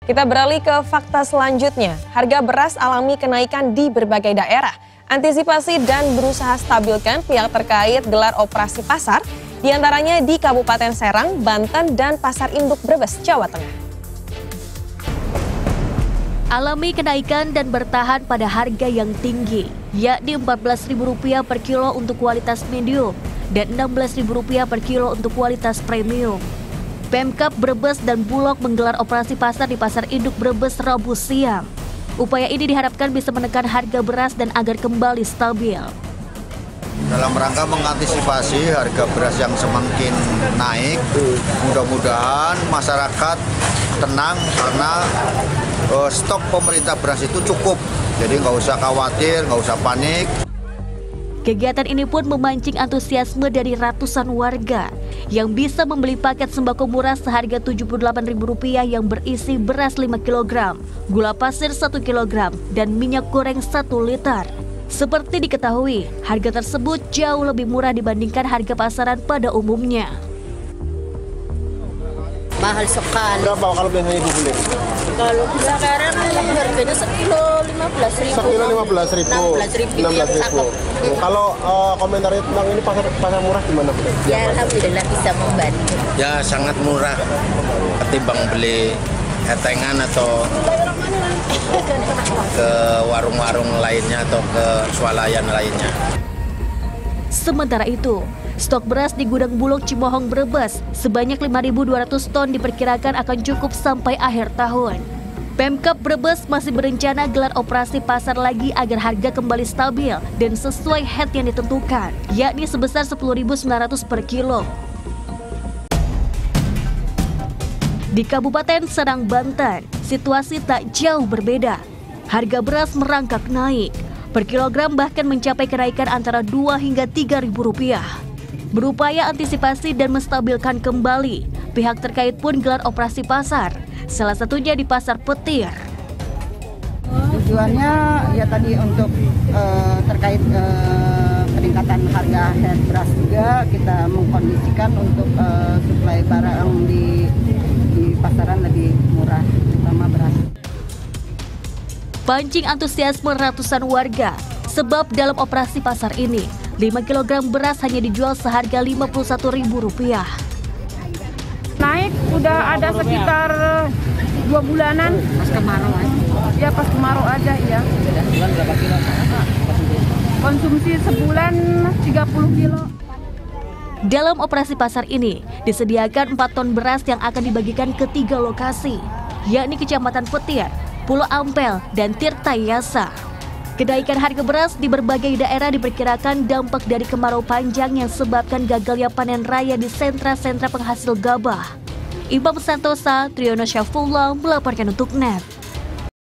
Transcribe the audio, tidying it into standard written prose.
Kita beralih ke fakta selanjutnya. Harga beras alami kenaikan di berbagai daerah. Antisipasi dan berusaha stabilkan pihak terkait gelar operasi pasar, diantaranya di Kabupaten Serang, Banten, dan Pasar Induk Brebes, Jawa Tengah. Alami kenaikan dan bertahan pada harga yang tinggi, yakni Rp14.000 per kilo untuk kualitas medium dan Rp16.000 per kilo untuk kualitas premium. Pemkab Brebes dan Bulog menggelar operasi pasar di Pasar Induk Brebes Rabu siang. Upaya ini diharapkan bisa menekan harga beras dan agar kembali stabil. Dalam rangka mengantisipasi harga beras yang semakin naik, mudah-mudahan masyarakat tenang karena stok pemerintah beras itu cukup. Jadi nggak usah khawatir, nggak usah panik. Kegiatan ini pun memancing antusiasme dari ratusan warga yang bisa membeli paket sembako murah seharga Rp78.000 yang berisi beras 5 kg, gula pasir 1 kg, dan minyak goreng 1 liter. Seperti diketahui, harga tersebut jauh lebih murah dibandingkan harga pasaran pada umumnya. Mahal sekali. Berapa kalau biasanya ibu beli? Kalau sekarang harganya sekilo 15.000. Sekilo 15.000. 16.000. Kalau komentarnya tentang ini pasar murah gimana? Ya alhamdulillah bisa membantu. Ya sangat murah ketimbang beli etengan atau ke warung-warung lainnya atau ke swalayan lainnya. Sementara itu, stok beras di gudang Bulog Cimohong Brebes sebanyak 5.200 ton diperkirakan akan cukup sampai akhir tahun. Pemkab Brebes masih berencana gelar operasi pasar lagi agar harga kembali stabil dan sesuai head yang ditentukan, yakni sebesar Rp10.900 per kilo. Di Kabupaten Serang, Banten, situasi tak jauh berbeda. Harga beras merangkak naik. Per kilogram bahkan mencapai kenaikan antara Rp2 hingga Rp3.000. Berupaya antisipasi dan menstabilkan kembali, pihak terkait pun gelar operasi pasar, salah satunya di Pasar Petir. Tujuannya ya tadi untuk terkait peningkatan harga head beras juga kita mengkondisikan untuk suplai barang di pasaran lebih murah, terutama beras. Pancing antusiasme ratusan warga, sebab dalam operasi pasar ini, 5 kg beras hanya dijual seharga Rp51.000. Naik udah ada sekitar 2 bulanan. Pas kemarau aja. Ya pas kemarau aja ya. Sebulan berapa kilo? Konsumsi sebulan 30 kilo. Dalam operasi pasar ini, disediakan 4 ton beras yang akan dibagikan ke 3 lokasi, yakni Kecamatan Petir, Pulau Ampel, dan Tirtayasa. Kenaikan harga beras di berbagai daerah diperkirakan dampak dari kemarau panjang yang sebabkan gagalnya panen raya di sentra-sentra penghasil gabah. Imam Santosa, Triyono Syafullah melaporkan untuk NET.